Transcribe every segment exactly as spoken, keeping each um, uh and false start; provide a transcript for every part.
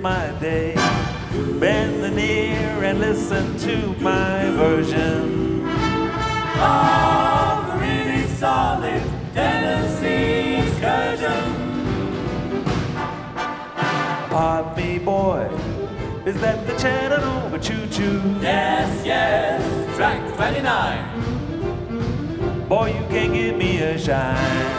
my day. Bend the ear and listen to my version of a really solid Tennessee excursion. Pardon me, boy, is that the Chattanooga Choo Choo? Yes, yes, track twenty-nine. Boy, you can't give me a shine.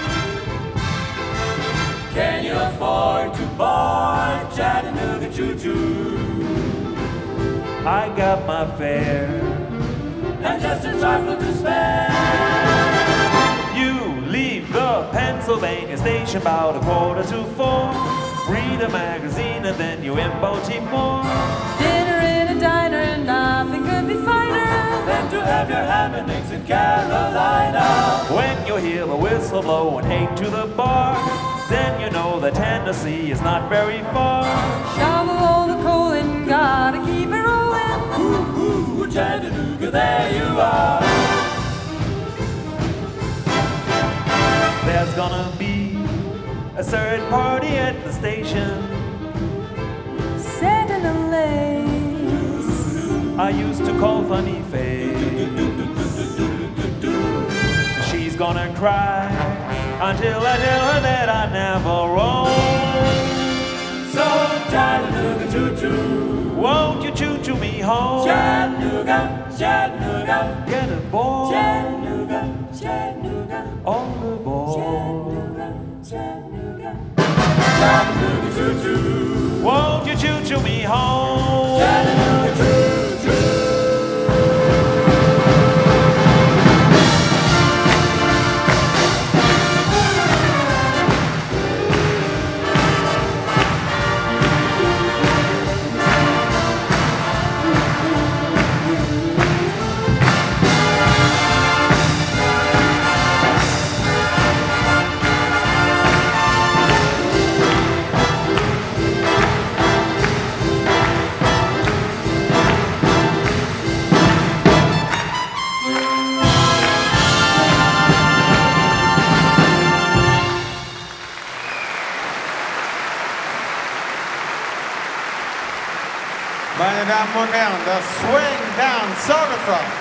Can you afford to board Chattanooga Choo Choo? I got my fare and just a trifle to spare. You leave the Pennsylvania station about a quarter to four. Read a magazine and then you in Baltimore. Dinner in a diner and nothing could be finer than to have your ham and eggs in Carolina. When you hear the whistle blow and eight to the bar, then you know that Tennessee is not very far. Shovel all the coal and gotta keep it rolling. Ooh, ooh, Chattanooga, there you are. There's gonna be a third party at the station. Set in a lace I used to call Funny Face. She's gonna cry until I tell her that I never roam. So Chattanooga Choo Choo, won't you choo choo me home? Chattanooga, Chattanooga, get aboard. Chattanooga, Chattanooga, on the board. Chattanooga, Chattanooga, Chattanooga Choo Choo, won't you choo choo me home? Chattanooga Choo Choo. Meine Damen und Herren, das Swing Down Soda Front.